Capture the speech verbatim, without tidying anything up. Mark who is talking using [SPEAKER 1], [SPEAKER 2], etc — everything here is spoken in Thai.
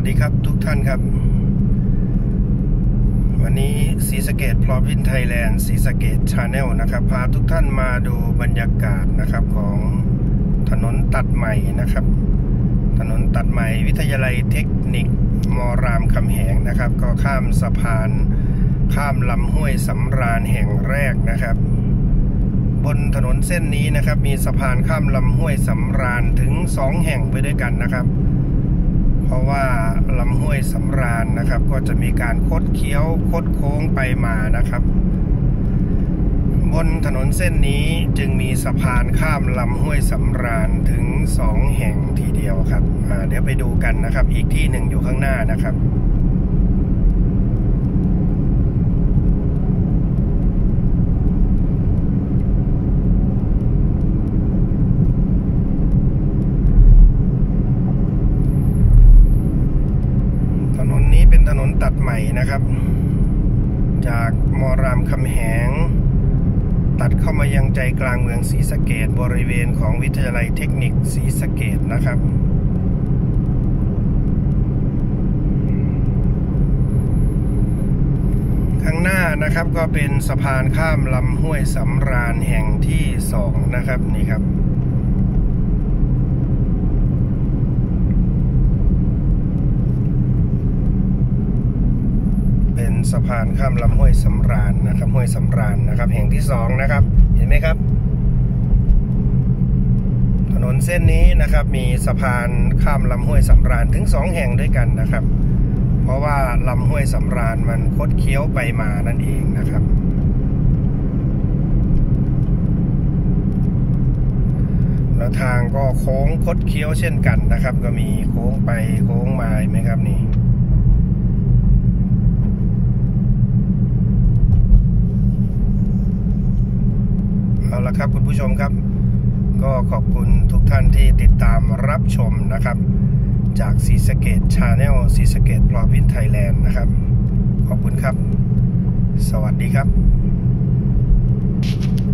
[SPEAKER 1] วัสดีครับทุกท่านครับวันนี้ศรีสะเกษ Province Thailand ศรีสะเกษ Channel นะครับพาทุกท่านมาดูบรรยากาศนะครับของถนนตัดใหม่นะครับถนนตัดใหม่วิทยาลัยเทคนิคมรามคำแหงนะครับก็ข้ามสะพานข้ามลำห้วยสำราญแห่งแรกนะครับบนถนนเส้นนี้นะครับมีสะพานข้ามลำห้วยสำราญถึงสองแห่งไปด้วยกันนะครับเพราะว่าลำห้วยสำราญนะครับก็จะมีการคดเคี้ยวคดโค้งไปมานะครับบนถนนเส้นนี้จึงมีสะพานข้ามลำห้วยสำราญถึงสองแห่งทีเดียวครับเดี๋ยวไปดูกันนะครับอีกที่หนึ่งอยู่ข้างหน้านะครับถนนนี้เป็นถนนตัดใหม่นะครับจากมรามคำแหงตัดเข้ามายังใจกลางเมืองศรีสะเกษบริเวณของวิทยาลัยเทคนิคศรีสะเกษนะครับข้างหน้านะครับก็เป็นสะพานข้ามลำห้วยสำราญแห่งที่สองนะครับนี่ครับเป็นสะพานข้ามลำห้วยสำราญนะครับห้วยสำราญนะครับแห่งที่สองนะครับเห็นไหมครับถนนเส้นนี้นะครับมีสะพานข้ามลำห้วยสำราญถึงสองแห่งด้วยกันนะครับเพราะว่าลำห้วยสำราญมันคดเคี้ยวไปมานั่นเองนะครับแล้วทางก็โค้งคดเคี้ยวเช่นกันนะครับก็มีโค้งไปโค้งมาเห็นไหมครับนี่เอาละครับคุณผู้ชมครับก็ขอบคุณทุกท่านที่ติดตามรับชมนะครับจากศรีสะเกษ Channel ศรีสะเกษ Province Thailand นะครับขอบคุณครับสวัสดีครับ